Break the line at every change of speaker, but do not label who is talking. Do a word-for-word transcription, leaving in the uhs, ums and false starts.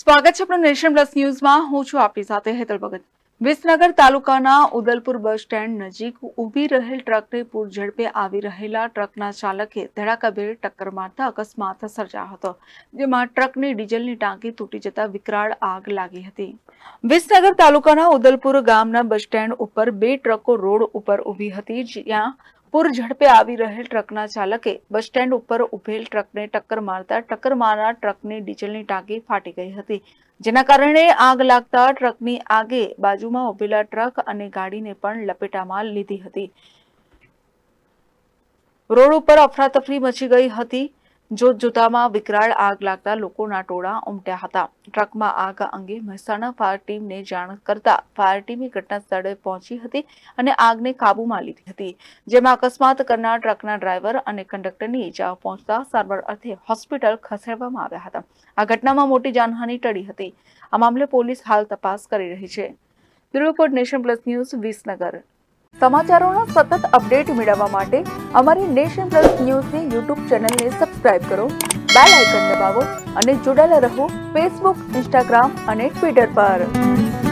સ્વાગત છે આપણું નેશન પ્લસ ન્યૂઝમાં। હું છું આપની સાથે હેતલ ભગત। વિસનગર તાલુકાના ઉદલપુર બસ સ્ટેન્ડ નજીક ઊભી રહેલ ટ્રકને પૂર ઝડપે આવી રહેલા ટ્રકના ચાલકે ધડાકાભેર ટક્કર મારતા અકસ્માત સર્જાયો હતો, જેમાં ટ્રકની ડીઝલની ટાંકી તૂટી જતા વિકરાળ આગ લાગી હતી। વિસનગર તાલુકાના ઉદલપુર ગામના બસ સ્ટેન્ડ ઉપર બે ટ્રકો રોડ ઉપર ઊભી હતી, જ્યાં પૂર ઝડપે આવી રહેલ ટ્રકના ચાલકે બસ સ્ટેન્ડ ઉપર ઉભેલ ટ્રકને ટક્કર મારતા ટક્કર મારનાર ટ્રકની ડીઝલની ટાંકી ફાટી ગઈ હતી, જેના કારણે આગ લાગતા ટ્રકની આગે બાજુમાં ઉભેલા ટ્રક અને ગાડીને પણ લપેટામાં લીધી હતી। રોડ ઉપર અફરાતફરી મચી ગઈ હતી। જોત જોતામાં વિકરાળ આગ લાગતા લોકોના ટોળા ઉમટ્યા હતા। ટ્રકમાં આગ અંગે મહેસાણા ફાયર ટીમને જાણ કરતા ફાયર ટીમે ઘટના સ્થળે પહોંચી હતી અને આગને કાબૂમાં લીધી હતી, જેમાં અકસ્માત કરનાર ટ્રકના ડ્રાઈવર અને કંડક્ટરની ઈજાઓ પહોંચતા સારવાર અર્થે હોસ્પિટલ ખસેડવામાં આવ્યા હતા। આ ઘટનામાં મોટી જાનહાનિ ટળી હતી। આ મામલે પોલીસ હાલ તપાસ કરી રહી છે। Bureau report, nation plus news, Visnagar. સમાચારોના સતત અપડેટ મેળવવા માટે અમારી નેશન પ્લસ ન્યૂઝની યુટ્યુબ ચેનલને સબસ્ક્રાઇબ કરો, બેલ આઇકન દબાવો અને જોડાયેલા રહો ફેસબુક, ઇન્સ્ટાગ્રામ અને ટ્વિટર પર।